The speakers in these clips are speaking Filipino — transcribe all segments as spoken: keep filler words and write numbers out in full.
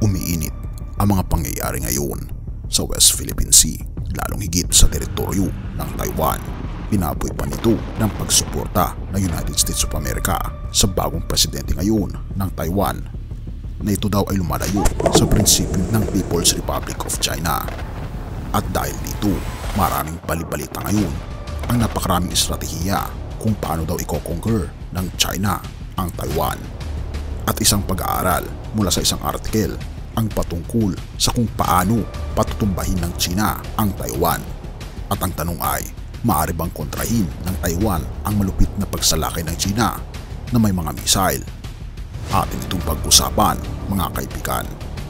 Umiinit ang mga pangyayari ngayon sa West Philippine Sea, lalong higit sa teritoryo ng Taiwan. Pinapoy pa nito ng pagsuporta ng United States of America sa bagong presidente ngayon ng Taiwan, na ito daw ay lumalayo sa prinsipyo ng People's Republic of China. At dahil dito, maraming balibalita ngayon ang napakaraming estratehiya kung paano daw i-conquer ng China ang Taiwan. At isang pag-aaral mula sa isang article ang patungkol sa kung paano patutumbahin ng China ang Taiwan. At ang tanong ay, maaari bang kontrahin ng Taiwan ang malupit na pagsalakay ng China na may mga missile? Atin itong pag-usapan, mga kaibigan.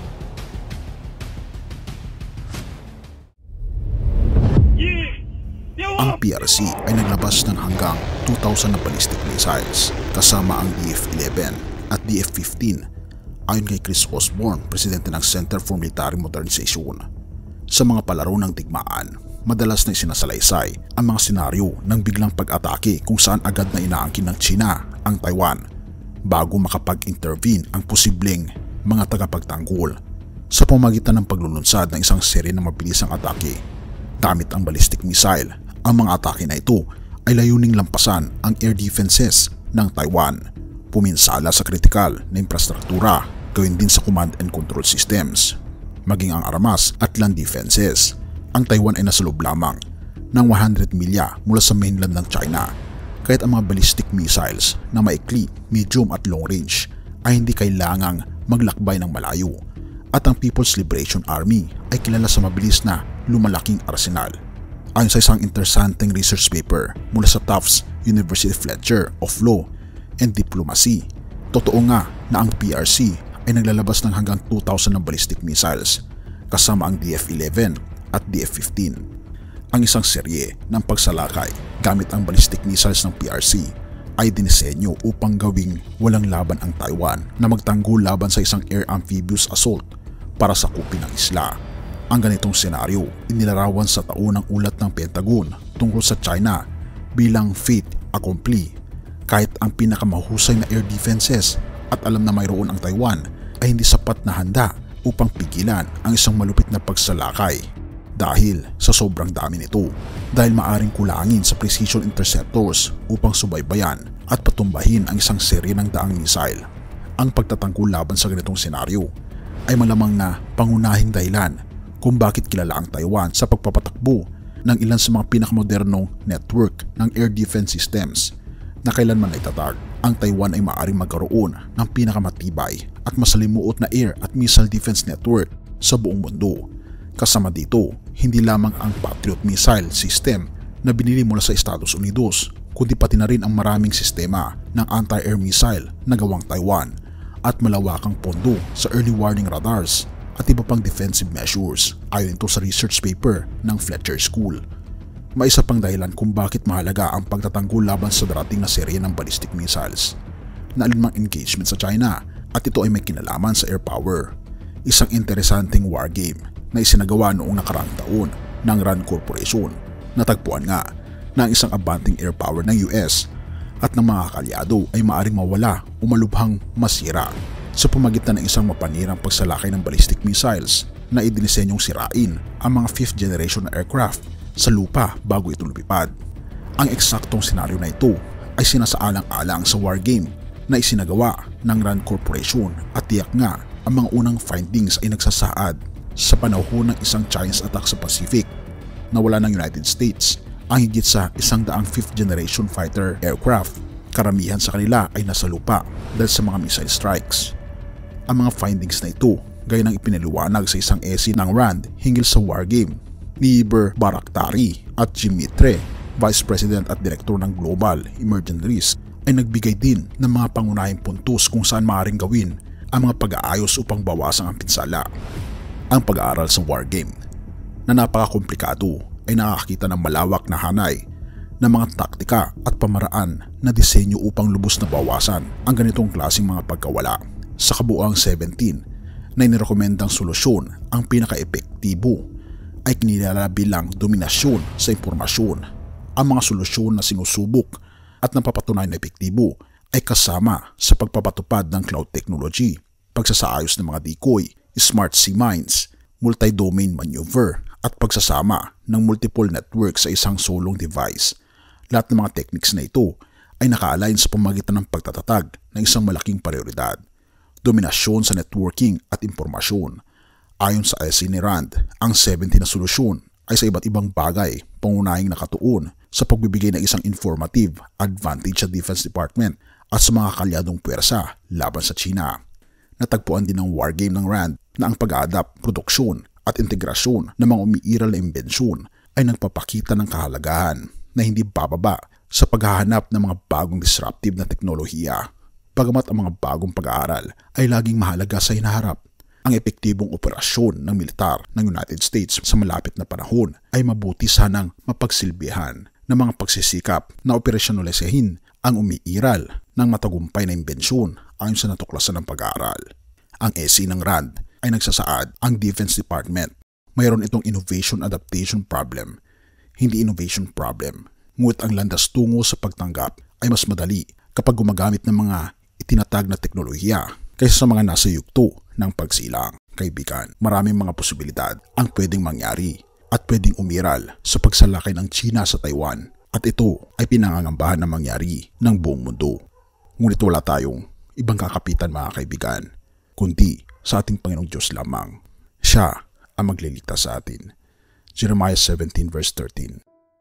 Ang P R C ay naglabas ng hanggang two thousand na ballistic missiles kasama ang D F eleven at D F fifteen. Ayon kay Chris Osborne, presidente ng Center for Military Modernization. Sa mga palaro ng digmaan, madalas na isinasalaysay ang mga senaryo ng biglang pag-atake kung saan agad na inaangkin ng China ang Taiwan bago makapag-intervene ang posibleng mga tagapagtanggol sa pamamagitan ng paglulunsad ng isang serye ng mabilisang atake. Gamit ang ballistic missile, ang mga atake na ito ay layuning lampasan ang air defenses ng Taiwan, puminsala sa kritikal na infrastruktura, gawin din sa command and control systems, maging ang armas at land defenses. Ang Taiwan ay nasa loob lamang ng one hundred milya mula sa mainland ng China, kaya't ang mga ballistic missiles na maikli, medium at long range ay hindi kailangang maglakbay ng malayo. At ang People's Liberation Army ay kilala sa mabilis na lumalaking arsenal. Ayon sa isang interesting research paper mula sa Tufts University Fletcher of Law and Diplomacy, totoo nga na ang P R C ay naglalabas ng hanggang two thousand na ballistic missiles kasama ang D F eleven at D F fifteen. Ang isang serye ng pagsalakay gamit ang ballistic missiles ng P R C ay dinisenyo upang gawing walang laban ang Taiwan na magtanggol laban sa isang air amphibious assault para sakupin ang isla. Ang ganitong senaryo inilarawan sa taunang ulat ng Pentagon tungkol sa China bilang fait accompli. Kahit ang pinakamahusay na air defenses at alam na mayroon ang Taiwan ay hindi sapat na handa upang pigilan ang isang malupit na pagsalakay dahil sa sobrang dami nito, dahil maaring kulangin sa precision interceptors upang subaybayan at patumbahin ang isang serye ng daang missile. Ang pagtatanggol laban sa ganitong senaryo ay malamang na pangunahing dahilan kung bakit kilala ang Taiwan sa pagpapatakbo ng ilan sa mga pinakamodernong network ng air defense systems na kailanman ay tatag. Ang Taiwan ay maaaring magkaroon ng pinakamatibay at masalimuot na air at missile defense network sa buong mundo. Kasama dito, hindi lamang ang Patriot missile system na binili mula sa Estados Unidos, kundi pati na rin ang maraming sistema ng anti-air missile na gawang Taiwan at malawakang pondo sa early warning radars at iba pang defensive measures, ayon ito sa research paper ng Fletcher School. May isa pang dahilan kung bakit mahalaga ang pagtatanggol laban sa darating na serye ng ballistic missiles na alinmang engagement sa China, at ito ay may kinalaman sa air power. Isang interesanting war game na isinagawa noong nakaraang taon ng RAND Corporation. Natagpuan nga na ang isang abanting air power ng U S at ng mga kalyado ay maaaring mawala o malubhang masira sa pamagitan ng isang mapanirang pagsalakay ng ballistic missiles na idinisenyong sirain ang mga fifth generation na aircraft sa lupa bago ito lumipad. Ang eksaktong senaryo na ito ay sinasaalang-alang sa war game na isinagawa ng RAND Corporation, at tiyak nga ang mga unang findings ay nagsasaad sa panahon ng isang Chinese attack sa Pacific na wala ng United States ang higit sa isang daang fifth generation fighter aircraft. Karamihan sa kanila ay nasa lupa dahil sa mga missile strikes. Ang mga findings na ito gaya ng ipinaliwanag sa isang essay ng RAND hinggil sa war game ni Iber Barakhtari at Jim Mitre, Vice President at Director ng Global Emergent Risk, ay nagbigay din ng mga pangunahing puntos kung saan maaaring gawin ang mga pag-aayos upang bawasan ang pinsala. Ang pag-aaral sa war game na napakakomplikado ay nakakita ng malawak na hanay ng mga taktika at pamaraan na disenyo upang lubos na bawasan ang ganitong klaseng mga pagkawala. Sa kabuuang seventeen na inirekomendang solusyon, ang pinaka-epektibo ay kinilala bilang dominasyon sa impormasyon. Ang mga solusyon na sinusubok at napapatunay na epektibo ay kasama sa pagpapatupad ng cloud technology, pagsasaayos ng mga decoy, smart sea mines, multi-domain maneuver at pagsasama ng multiple networks sa isang solong device. Lahat ng mga techniques na ito ay naka-align sa pamagitan ng pagtatatag ng isang malaking prioridad, dominasyon sa networking at impormasyon. Ayon sa essay ni Rand, ang seventy na solusyon ay sa iba't ibang bagay pangunahing nakatuon sa pagbibigay ng isang informative advantage sa Defense Department at sa mga kalyadong puwersa laban sa China. Natagpuan din ng wargame ng Rand na ang pag-a-adapt, produksyon at integrasyon ng mga umiiral na imbensyon ay nagpapakita ng kahalagahan na hindi bababa sa paghahanap ng mga bagong disruptive na teknolohiya. Bagamat ang mga bagong pag-aaral ay laging mahalaga sa hinaharap, ang epektibong operasyon ng militar ng United States sa malapit na panahon ay mabuti sanang mapagsilbihan ng mga pagsisikap na operasyonalisahin ang umiiral ng matagumpay na imbensyon ayon sa natuklasan ng pag-aaral. Ang essay ng Rand ay nagsasaad ang Defense Department mayroon itong innovation adaptation problem, hindi innovation problem. Ngunit ang landas tungo sa pagtanggap ay mas madali kapag gumagamit ng mga itinatag na teknolohiya kaysa sa mga nasa yugto ng pagsilang. Kaibigan, maraming mga posibilidad ang pwedeng mangyari at pwedeng umiral sa pagsalakay ng China sa Taiwan at ito ay pinangangambahan na mangyari ng buong mundo. Ngunit wala tayong ibang kakapitan mga kaibigan, kundi sa ating Panginoong Diyos lamang. Siya ang magliligtas sa atin. Jeremiah seventeen verse thirteen.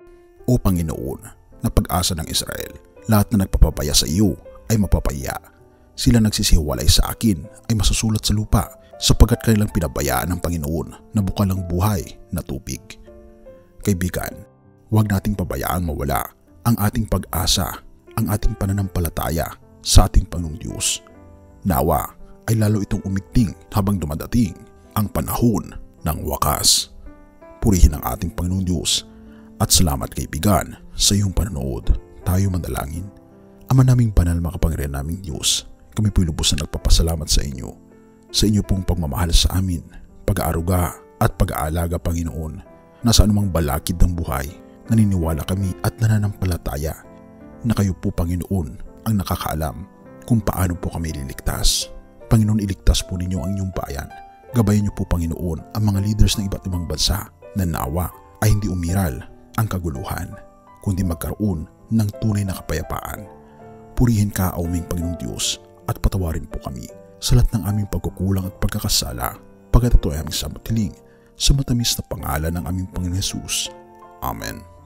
O Panginoon, na pag-asa ng Israel, lahat na nagpapabaya sa iyo ay mapapaya. Sila nagsisihiwalay sa akin ay masusulat sa lupa sapagkat kanilang pinabayaan ng Panginoon na bukal ng buhay na tubig. Kaibigan, huwag nating pabayaan mawala ang ating pag-asa, ang ating pananampalataya sa ating Panginoong Diyos. Nawa ay lalo itong umigting habang dumadating ang panahon ng wakas. Purihin ang ating Panginoong Diyos at salamat kaibigan sa iyong panonood. Tayo manalangin. Ama naming banal, makapangyarihan naming Diyos, kami po'y lubos na nagpapasalamat sa inyo, sa inyo pong pagmamahal sa amin, pag-aaruga at pag-aalaga Panginoon. Nasa anumang balakid ng buhay, naniniwala kami at nananampalataya na kayo po Panginoon ang nakakaalam kung paano po kami liligtas. Panginoon, iligtas po ninyo ang inyong bayan. Gabayan niyo po Panginoon ang mga leaders ng iba't ibang bansa na nawa ay hindi umiral ang kaguluhan, kundi magkaroon ng tunay na kapayapaan. Purihin ka, aming Panginoong Diyos, at patawarin po kami sa lahat ng aming pagkukulang at pagkakasala, pagkat ito ay aming samatiling sa matamis na pangalan ng aming Panginoon Jesus. Amen.